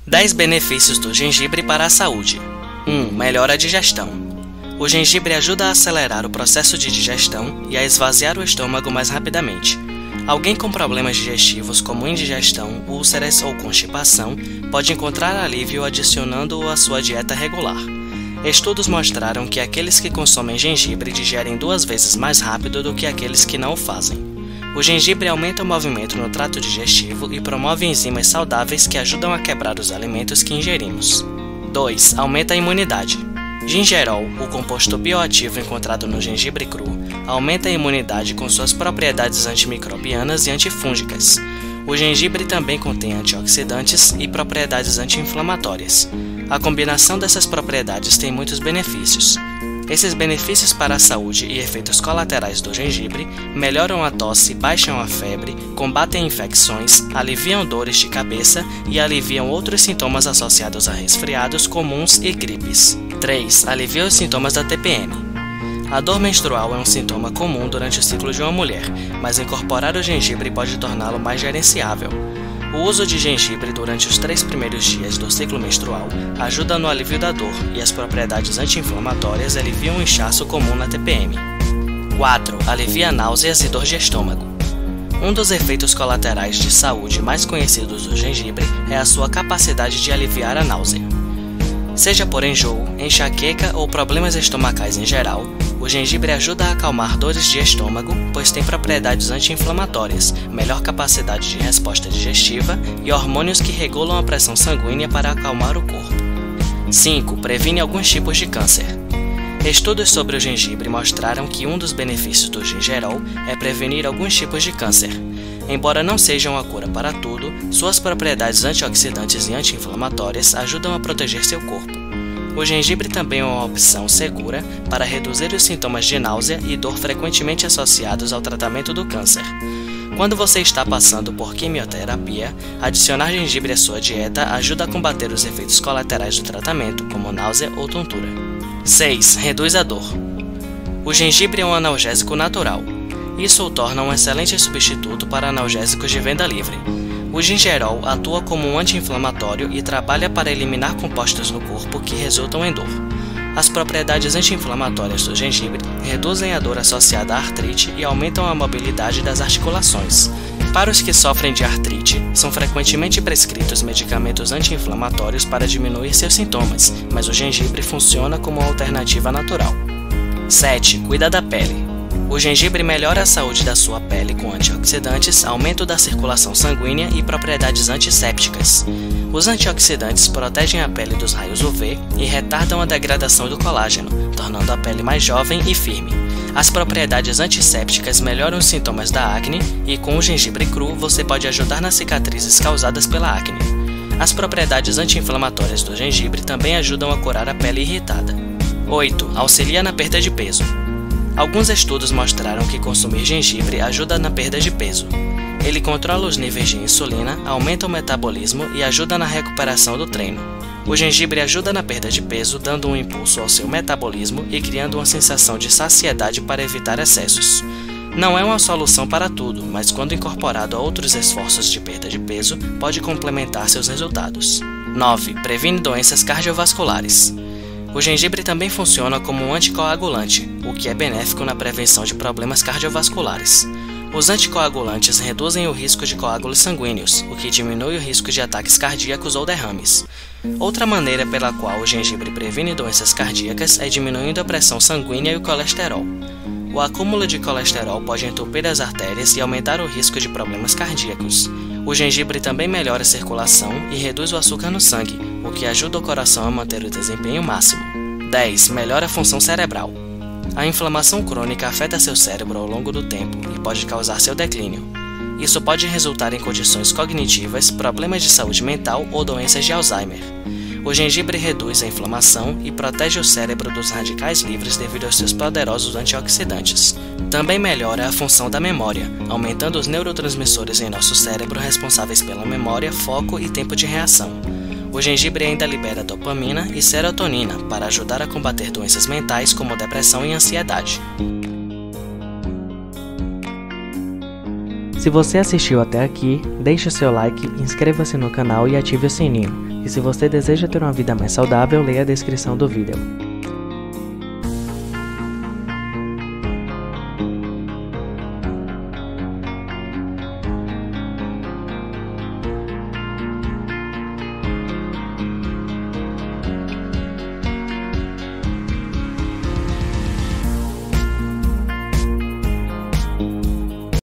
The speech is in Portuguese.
10 benefícios do gengibre para a saúde. 1. Melhora a digestão. O gengibre ajuda a acelerar o processo de digestão e a esvaziar o estômago mais rapidamente. Alguém com problemas digestivos como indigestão, úlceras ou constipação pode encontrar alívio adicionando-o à sua dieta regular. Estudos mostraram que aqueles que consomem gengibre digerem 2 vezes mais rápido do que aqueles que não o fazem. O gengibre aumenta o movimento no trato digestivo e promove enzimas saudáveis que ajudam a quebrar os alimentos que ingerimos. 2. Aumenta a imunidade. Gingerol, o composto bioativo encontrado no gengibre cru, aumenta a imunidade com suas propriedades antimicrobianas e antifúngicas. O gengibre também contém antioxidantes e propriedades anti-inflamatórias. A combinação dessas propriedades tem muitos benefícios. Esses benefícios para a saúde e efeitos colaterais do gengibre melhoram a tosse, baixam a febre, combatem infecções, aliviam dores de cabeça e aliviam outros sintomas associados a resfriados comuns e gripes. 3. Alivia os sintomas da TPM. A dor menstrual é um sintoma comum durante o ciclo de uma mulher, mas incorporar o gengibre pode torná-lo mais gerenciável. O uso de gengibre durante os 3 primeiros dias do ciclo menstrual ajuda no alívio da dor e as propriedades anti-inflamatórias aliviam o inchaço comum na TPM. 4. Alivia náuseas e dor de estômago. Um dos efeitos colaterais de saúde mais conhecidos do gengibre é a sua capacidade de aliviar a náusea. Seja por enjoo, enxaqueca ou problemas estomacais em geral, o gengibre ajuda a acalmar dores de estômago, pois tem propriedades anti-inflamatórias, melhor capacidade de resposta digestiva e hormônios que regulam a pressão sanguínea para acalmar o corpo. 5. Previne alguns tipos de câncer. Estudos sobre o gengibre mostraram que um dos benefícios do gingerol é prevenir alguns tipos de câncer. Embora não sejam a cura para tudo, suas propriedades antioxidantes e anti-inflamatórias ajudam a proteger seu corpo. O gengibre também é uma opção segura para reduzir os sintomas de náusea e dor frequentemente associados ao tratamento do câncer. Quando você está passando por quimioterapia, adicionar gengibre à sua dieta ajuda a combater os efeitos colaterais do tratamento, como náusea ou tontura. 6. Reduz a dor. O gengibre é um analgésico natural. Isso o torna um excelente substituto para analgésicos de venda livre. O gingerol atua como um anti-inflamatório e trabalha para eliminar compostos no corpo que resultam em dor. As propriedades anti-inflamatórias do gengibre reduzem a dor associada à artrite e aumentam a mobilidade das articulações. Para os que sofrem de artrite, são frequentemente prescritos medicamentos anti-inflamatórios para diminuir seus sintomas, mas o gengibre funciona como uma alternativa natural. 7. Cuida da pele. O gengibre melhora a saúde da sua pele com antioxidantes, aumento da circulação sanguínea e propriedades antissépticas. Os antioxidantes protegem a pele dos raios UV e retardam a degradação do colágeno, tornando a pele mais jovem e firme. As propriedades antissépticas melhoram os sintomas da acne e, com o gengibre cru, você pode ajudar nas cicatrizes causadas pela acne. As propriedades anti-inflamatórias do gengibre também ajudam a curar a pele irritada. 8. Auxilia na perda de peso. Alguns estudos mostraram que consumir gengibre ajuda na perda de peso. Ele controla os níveis de insulina, aumenta o metabolismo e ajuda na recuperação do treino. O gengibre ajuda na perda de peso, dando um impulso ao seu metabolismo e criando uma sensação de saciedade para evitar excessos. Não é uma solução para tudo, mas quando incorporado a outros esforços de perda de peso, pode complementar seus resultados. 9. Previne doenças cardiovasculares. O gengibre também funciona como um anticoagulante, o que é benéfico na prevenção de problemas cardiovasculares. Os anticoagulantes reduzem o risco de coágulos sanguíneos, o que diminui o risco de ataques cardíacos ou derrames. Outra maneira pela qual o gengibre previne doenças cardíacas é diminuindo a pressão sanguínea e o colesterol. O acúmulo de colesterol pode entupir as artérias e aumentar o risco de problemas cardíacos. O gengibre também melhora a circulação e reduz o açúcar no sangue, o que ajuda o coração a manter o desempenho máximo. 10. Melhora a função cerebral. A inflamação crônica afeta seu cérebro ao longo do tempo e pode causar seu declínio. Isso pode resultar em condições cognitivas, problemas de saúde mental ou doenças de Alzheimer. O gengibre reduz a inflamação e protege o cérebro dos radicais livres devido aos seus poderosos antioxidantes. Também melhora a função da memória, aumentando os neurotransmissores em nosso cérebro responsáveis pela memória, foco e tempo de reação. O gengibre ainda libera dopamina e serotonina para ajudar a combater doenças mentais como depressão e ansiedade. Se você assistiu até aqui, deixe o seu like, inscreva-se no canal e ative o sininho. E se você deseja ter uma vida mais saudável, leia a descrição do vídeo.